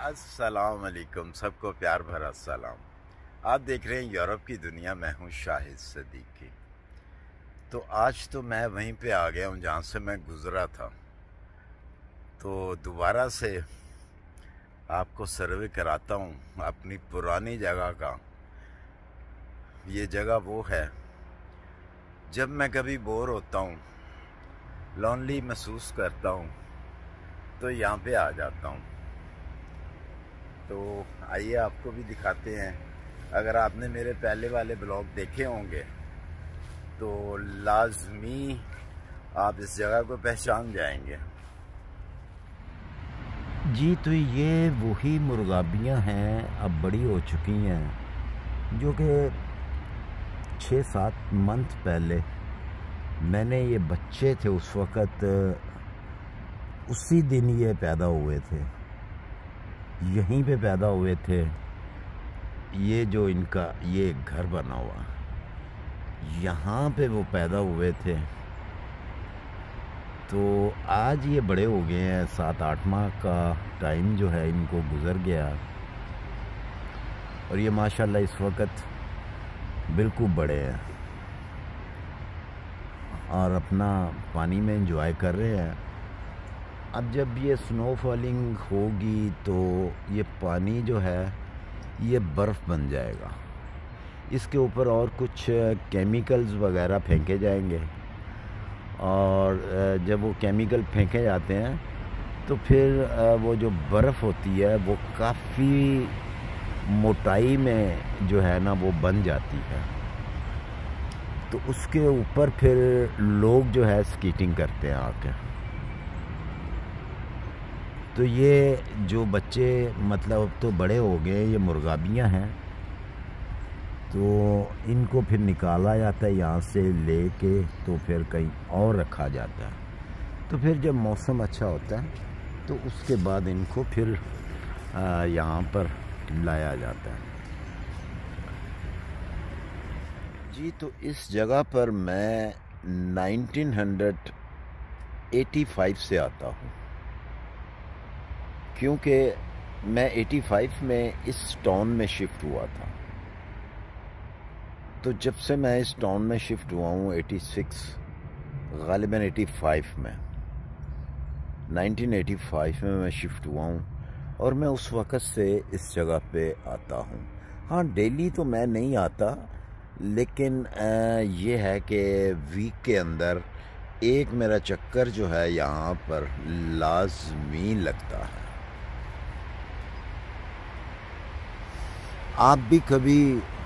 अस्सलाम वालेकुम, सबको प्यार भरा सलाम। आप देख रहे हैं यूरोप की दुनिया। मैं हूं शाहिद सदीकी। तो आज तो मैं वहीं पे आ गया हूं जहां से मैं गुज़रा था। तो दोबारा से आपको सर्वे कराता हूं अपनी पुरानी जगह का। ये जगह वो है, जब मैं कभी बोर होता हूं, लॉनली महसूस करता हूं, तो यहाँ पे आ जाता हूं। तो आइए आपको भी दिखाते हैं। अगर आपने मेरे पहले वाले ब्लॉग देखे होंगे तो लाजमी आप इस जगह को पहचान जाएंगे। जी, तो ये वही मुर्गाबियाँ हैं, अब बड़ी हो चुकी हैं, जो कि 6-7 मंथ पहले मैंने ये बच्चे थे उस वक़्त, उसी दिन ये पैदा हुए थे, यहीं पे पैदा हुए थे। ये जो इनका ये घर बना हुआ, यहाँ पे वो पैदा हुए थे। तो आज ये बड़े हो गए हैं, 7-8 माह का टाइम जो है इनको गुज़र गया, और ये माशाल्लाह इस वक्त बिल्कुल बड़े हैं और अपना पानी में एंजॉय कर रहे हैं। अब जब ये स्नो फॉलिंग होगी तो ये पानी जो है ये बर्फ़ बन जाएगा, इसके ऊपर और कुछ केमिकल्स वगैरह फेंके जाएंगे, और जब वो केमिकल फेंके जाते हैं तो फिर वो जो बर्फ़ होती है वो काफ़ी मोटाई में जो है ना वो बन जाती है। तो उसके ऊपर फिर लोग जो है स्कीटिंग करते हैं आके। तो ये जो बच्चे मतलब अब तो बड़े हो गए, ये मुर्गाबियाँ हैं, तो इनको फिर निकाला जाता है यहाँ से लेके, तो फिर कहीं और रखा जाता है। तो फिर जब मौसम अच्छा होता है तो उसके बाद इनको फिर यहाँ पर लाया जाता है। जी, तो इस जगह पर मैं 1985 से आता हूँ, क्योंकि मैं 85 में इस टाउन में शिफ्ट हुआ था। तो जब से मैं इस टाउन में शिफ्ट हुआ हूँ 86 गालिबन 85 में 1985 में मैं शिफ्ट हुआ हूँ, और मैं उस वक़्त से इस जगह पे आता हूँ। हाँ, डेली तो मैं नहीं आता, लेकिन ये है कि वीक के अंदर एक मेरा चक्कर जो है यहाँ पर लाजमी लगता है। आप भी कभी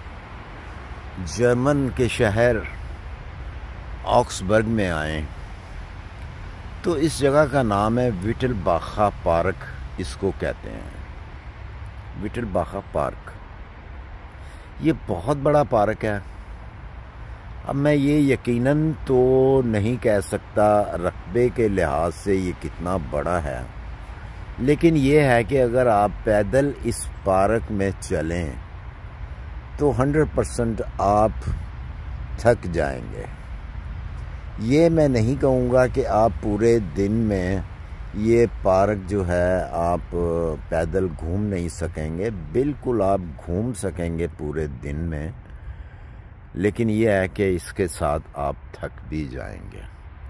जर्मन के शहर ऑक्सबर्ग में आए तो इस जगह का नाम है विटलबाखा पार्क, इसको कहते हैं विटलबाखा पार्क। ये बहुत बड़ा पार्क है। अब मैं ये यकीनन तो नहीं कह सकता रकबे के लिहाज से ये कितना बड़ा है, लेकिन ये है कि अगर आप पैदल इस पार्क में चलें तो 100% आप थक जाएंगे। ये मैं नहीं कहूँगा कि आप पूरे दिन में ये पार्क जो है आप पैदल घूम नहीं सकेंगे, बिल्कुल आप घूम सकेंगे पूरे दिन में, लेकिन ये है कि इसके साथ आप थक भी जाएंगे।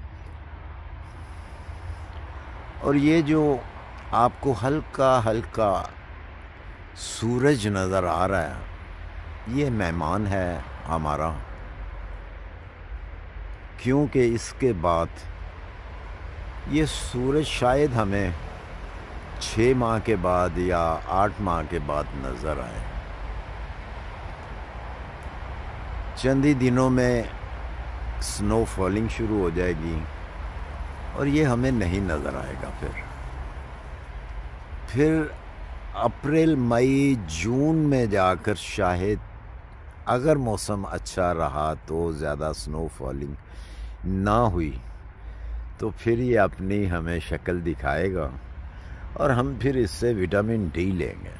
और ये जो आपको हल्का हल्का सूरज नज़र आ रहा है, ये मेहमान है हमारा, क्योंकि इसके बाद ये सूरज शायद हमें 6 माह के बाद या 8 माह के बाद नज़र आए। चंद ही दिनों में स्नो फॉलिंग शुरू हो जाएगी और ये हमें नहीं नज़र आएगा। फिर अप्रैल मई जून में जाकर शायद अगर मौसम अच्छा रहा तो ज़्यादा स्नो फॉलिंग ना हुई तो फिर ये अपनी हमें शक्ल दिखाएगा और हम फिर इससे विटामिन डी लेंगे।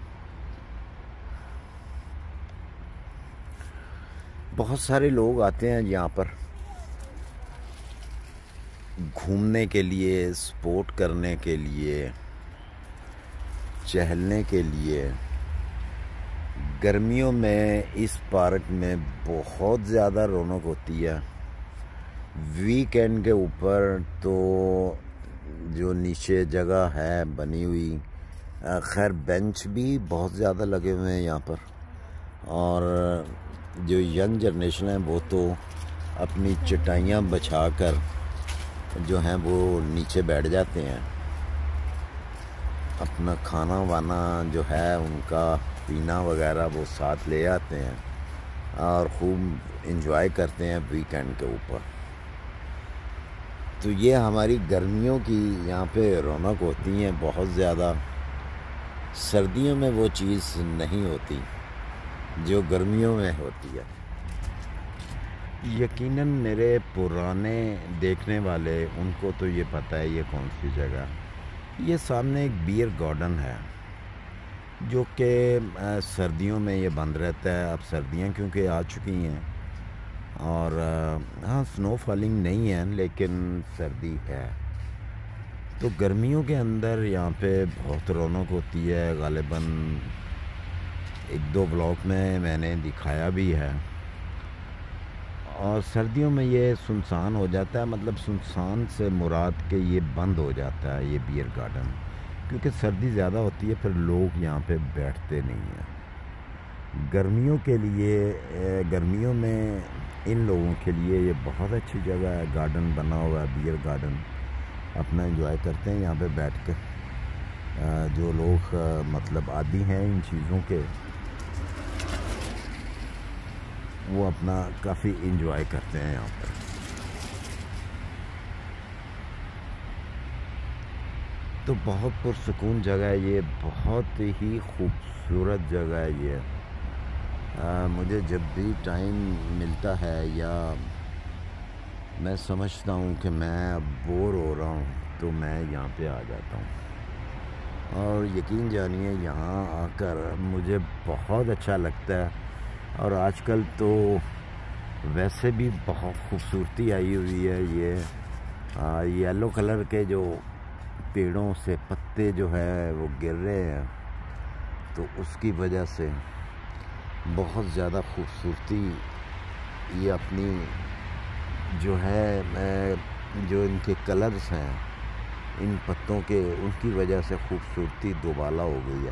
बहुत सारे लोग आते हैं यहाँ पर घूमने के लिए, स्पोर्ट करने के लिए, चहलने के लिए। गर्मियों में इस पार्क में बहुत ज़्यादा रौनक होती है। वीकेंड के ऊपर तो जो नीचे जगह है बनी हुई, खैर बेंच भी बहुत ज़्यादा लगे हुए हैं यहाँ पर, और जो यंग जनरेशन है वो तो अपनी चटाइयाँ बिछाकर जो हैं वो नीचे बैठ जाते हैं। अपना खाना वाना जो है उनका पीना वगैरह वो साथ ले आते हैं और खूब इंजॉय करते हैं वीकेंड के ऊपर। तो ये हमारी गर्मियों की यहाँ पे रौनक होती है बहुत ज़्यादा। सर्दियों में वो चीज़ नहीं होती जो गर्मियों में होती है। यकीनन मेरे पुराने देखने वाले उनको तो ये पता है ये कौन सी जगह। ये सामने एक बियर गार्डन है जो कि सर्दियों में ये बंद रहता है। अब सर्दियाँ क्योंकि आ चुकी हैं और हाँ स्नो फॉलिंग नहीं है लेकिन सर्दी है। तो गर्मियों के अंदर यहाँ पे बहुत रौनक होती है। ग़ालिबन एक दो ब्लॉक में मैंने दिखाया भी है। और सर्दियों में ये सुनसान हो जाता है, मतलब सुनसान से मुराद के ये बंद हो जाता है ये बियर गार्डन, क्योंकि सर्दी ज़्यादा होती है, फिर लोग यहाँ पे बैठते नहीं हैं। गर्मियों के लिए, गर्मियों में इन लोगों के लिए ये बहुत अच्छी जगह है। गार्डन बना हुआ है बियर गार्डन, अपना एंजॉय करते हैं यहाँ पे बैठ के। जो लोग मतलब आदी हैं इन चीज़ों के, वो अपना काफ़ी एंजॉय करते हैं यहाँ पर। तो बहुत पुरसुकून जगह है ये, बहुत ही खूबसूरत जगह है ये। मुझे जब भी टाइम मिलता है या मैं समझता हूँ कि मैं अब बोर हो रहा हूँ तो मैं यहाँ पे आ जाता हूँ। और यकीन जानिए यहाँ आकर मुझे बहुत अच्छा लगता है। और आजकल तो वैसे भी बहुत खूबसूरती आई हुई है। ये येलो कलर के जो पेड़ों से पत्ते जो है वो गिर रहे हैं, तो उसकी वजह से बहुत ज़्यादा खूबसूरती ये अपनी जो है, जो इनके कलर्स हैं इन पत्तों के, उनकी वजह से खूबसूरती दोबाला हो गई है।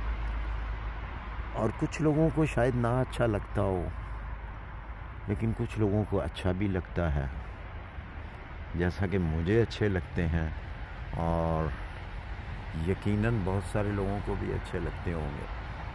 और कुछ लोगों को शायद ना अच्छा लगता हो, लेकिन कुछ लोगों को अच्छा भी लगता है, जैसा कि मुझे अच्छे लगते हैं और यकीनन बहुत सारे लोगों को भी अच्छे लगते होंगे।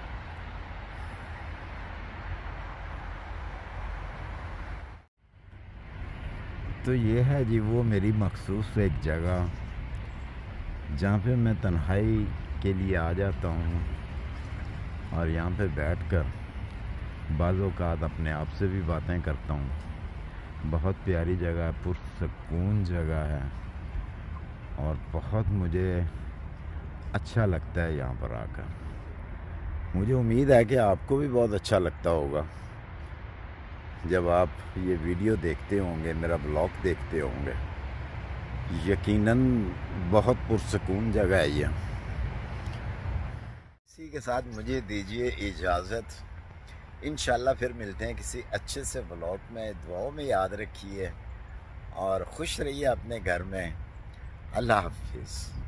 तो ये है जी वो मेरी मखसूस एक जगह जहाँ पे मैं तन्हाई के लिए आ जाता हूँ और यहाँ पे बैठकर बाज़ औक़ात अपने आप से भी बातें करता हूँ। बहुत प्यारी जगह है, पुरसुकून जगह है और बहुत मुझे अच्छा लगता है यहाँ पर आकर। मुझे उम्मीद है कि आपको भी बहुत अच्छा लगता होगा जब आप ये वीडियो देखते होंगे, मेरा ब्लॉग देखते होंगे। यकीनन बहुत पुरसुकून जगह है ये। इसी के साथ मुझे दीजिए इजाज़त। इंशाल्लाह फिर मिलते हैं किसी अच्छे से ब्लॉग में। दुआओं में याद रखिए और खुश रहिए अपने घर में। अल्लाह हाफिज़।